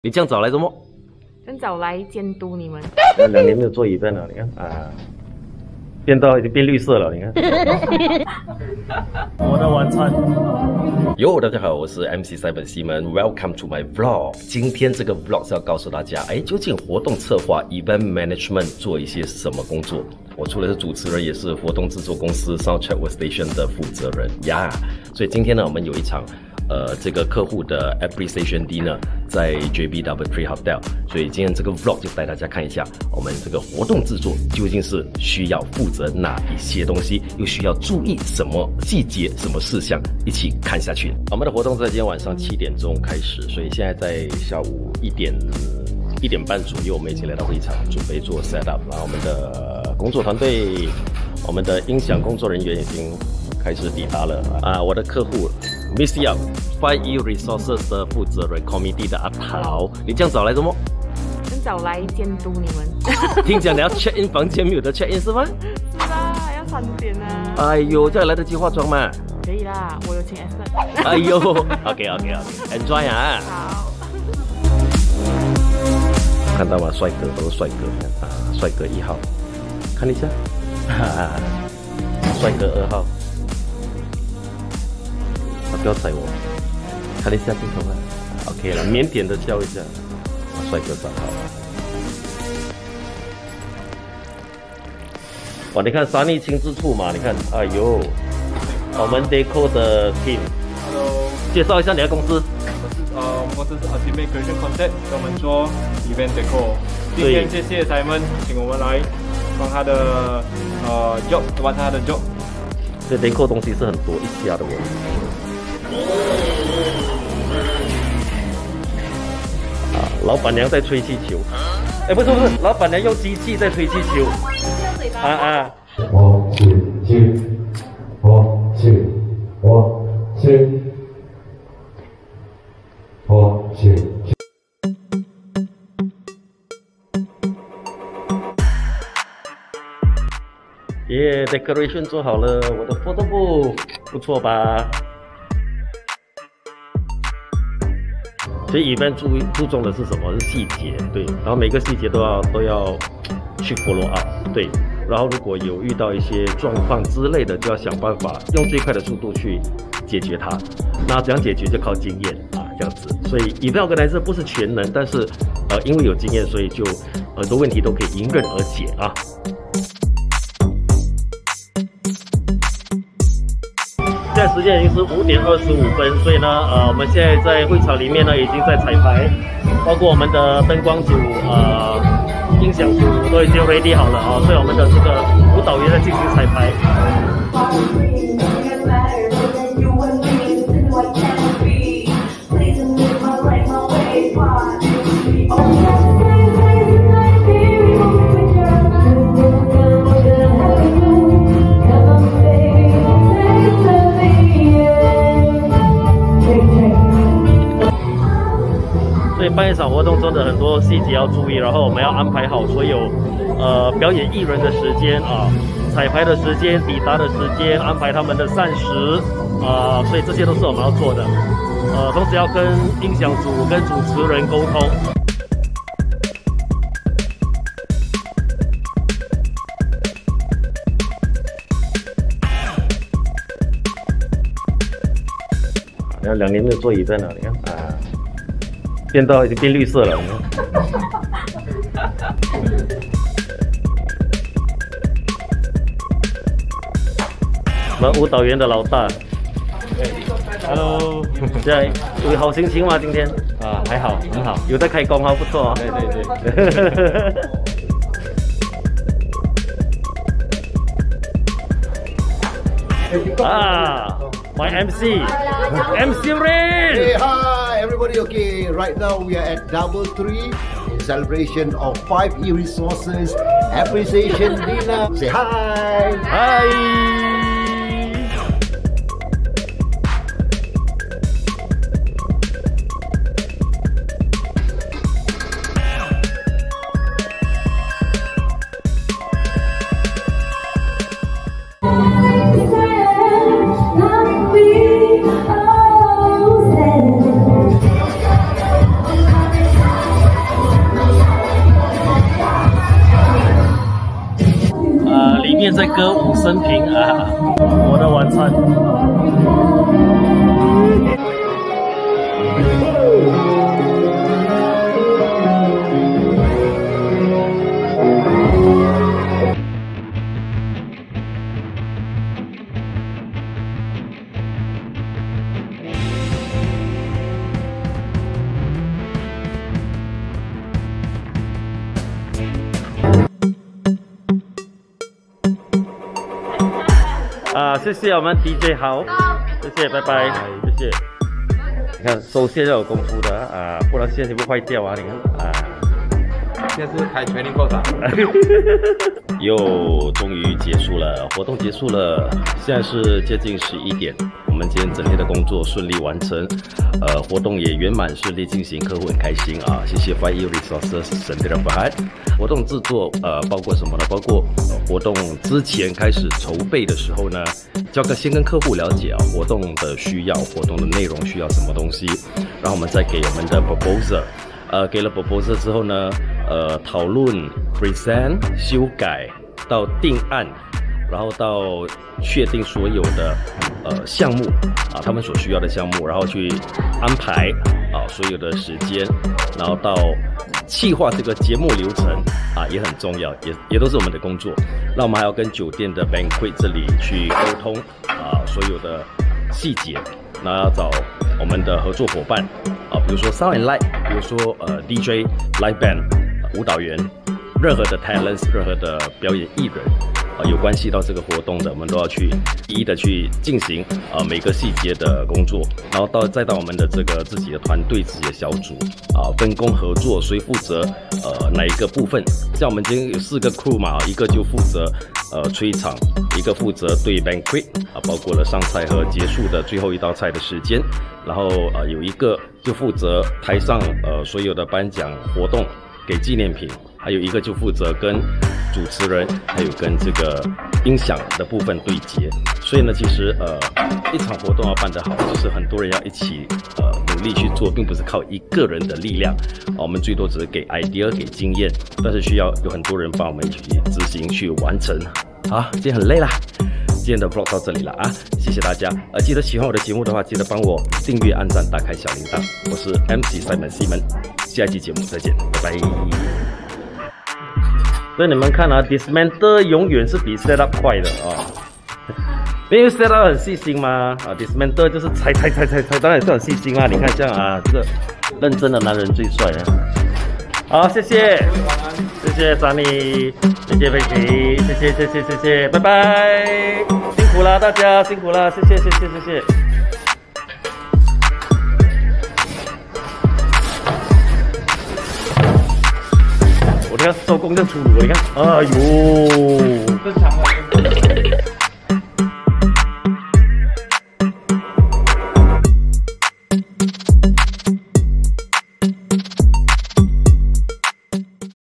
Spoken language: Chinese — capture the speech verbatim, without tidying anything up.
你这样早来怎么？ 很早来监督你们。 那两年没有做event了，你看啊，变到已经变绿色了，你看。我的晚餐。哟，大家好，我是 M C Simon 西门 ，Welcome to my vlog。今天这个 vlog 是要告诉大家，哎，究竟活动策划 event management 做一些什么工作？我除了是主持人，也是活动制作公司 Soundcheck Workstation 的负责人呀。Yeah, 所以今天呢，我们有一场。呃，这个客户的 appreciation dinner 在 J B W Tree Hotel， 所以今天这个 vlog 就带大家看一下我们这个活动制作究竟是需要负责哪一些东西，又需要注意什么细节、什么事项，一起看下去。我们的活动在今天晚上七点钟开始，所以现在在下午一点一点半左右，我们已经来到会场，准备做 set up。然后我们的工作团队，我们的音响工作人员已经开始抵达了啊！我的客户 Miss Yap Five E Resources 的负责人 Committee 的阿桃，你这样早来怎么？ 很早来监督你们。 听讲你要 check in 房间，没有的 check in 是吗？ 是啦，要三点啊。 哎呦，这样来得及化妆吗？ 可以啦，我有请 Esther。 哎呦 ，OK OK OK，Enjoy 啊！ 好。 看到吗？帅哥都是帅哥啊，帅哥一号，看一下，哈哈，帅哥二号。不要踩我，看一下镜头啊 ，OK 了，腼腆的笑一下，帅哥三号。哇，你看沙逆亲自出马，你看，哎呦，我们 Deco 的 team，Hello， 介绍一下你的公司。 我是呃，我是 Ultimate Creation Concept， 跟我们做 Event Deco。今天谢谢 Simon 请我们来帮他的呃 job， 完成他的 job。 这 Deco 东西是很多一家的哦。啊，老板娘在吹气球，哎，不是不是，老板娘用机器在吹气球。啊啊！ 我是七，我是我是我是。 耶 ，decoration 做好了，我的 photo booth 不错吧？所以 event 注注重的是什么？是细节，对。然后每个细节都要都要去 follow up， 对。然后如果有遇到一些状况之类的，就要想办法用最快的速度去解决它。那怎样解决就靠经验啊，这样子。所以 event organizer 不是全能，但是呃因为有经验，所以就很多问题都可以迎刃而解啊。现在时间已经是五点二十五分，所以呢，呃，我们现在在会场里面呢，已经在彩排，包括我们的灯光组、呃，音响组都已经 ready 好了啊，所以我们的这个舞蹈员在进行彩排。所以办一场活动中的很多细节要注意，然后我们要安排好所有呃表演艺人的时间啊，彩排的时间、抵达的时间，安排他们的膳食啊，所以这些都是我们要做的。呃，同时要跟音响组、跟主持人沟通。你看，两年没有做event了，你看啊。变到已经变绿色了，我们舞蹈员的老大 ，Hello， 现在有好心情吗？今天啊，还好，很好， 有在开工哈，不错啊。 对对对。啊 ，My M C，M C Rain。 Hey, hi, everybody. Okay, right now we are at Double Tree in celebration of Five E Resources Appreciation Dinner. Say hi. Hi. 面在歌舞升平啊！我的晚餐。啊，谢谢我们 D J 好，谢谢，拜拜，谢谢。你看手线要有功夫的啊，不然线全部坏掉啊！你看啊， 现在是开 training course 啊。 又终于结束了，活动结束了，现在是接近十一点。我们今天整天的工作顺利完成，呃，活动也圆满顺利进行，客户很开心啊！谢谢 Five Resources Sdn Bhd。活动制作呃包括什么呢？包括、呃、活动之前开始筹备的时候呢，就要先跟客户了解啊活动的需要，活动的内容需要什么东西，然后我们再给我们的 proposal。呃，给了 proposal 之后呢，呃，讨论、present、修改到定案，然后到确定所有的呃项目啊，他们所需要的项目，然后去安排啊所有的时间，然后到企划这个节目流程啊也很重要，也也都是我们的工作。那我们还要跟酒店的 banquet 这里去沟通啊所有的细节，那要找我们的合作伙伴啊，比如说 Sound and Light， 比如说呃 D J、Live Band、舞蹈员，任何的 talents， 任何的表演艺人啊，有关系到这个活动的，我们都要去一一的去进行啊每个细节的工作，然后到再到我们的这个自己的团队、自己的小组啊分工合作，谁负责呃哪一个部分？像我们今天有四个 crew 嘛，一个就负责呃吹场，一个负责对 banquet 啊，包括了上菜和结束的最后一道菜的时间，然后呃有一个就负责台上呃所有的颁奖活动给纪念品。还有一个就负责跟主持人，还有跟这个音响的部分对接。所以呢，其实呃，一场活动要办得好，就是很多人要一起呃努力去做，并不是靠一个人的力量。啊、我们最多只是给 idea、给经验，但是需要有很多人帮我们一起执行去完成。好，今天很累啦。今天的 vlog 到这里了啊，谢谢大家。呃，记得喜欢我的节目的话，记得帮我订阅、按赞、打开小铃铛。我是 M C Simon 西门，下一期节目再见，拜拜。所以你们看啊 ，dismantle 永远是比 set up 快的啊，因为 set up 很细心嘛，啊 ，dismantle 就是拆拆拆拆拆，当然也是很细心啦。你看这样啊，这个认真的男人最帅啊。好，谢谢，谢谢 Sunny， 谢谢 Vicky， 谢谢谢谢谢谢，拜拜，辛苦了大家，辛苦了，谢谢谢谢谢谢。我这个收工就出炉，你看，哎呦， 正常的。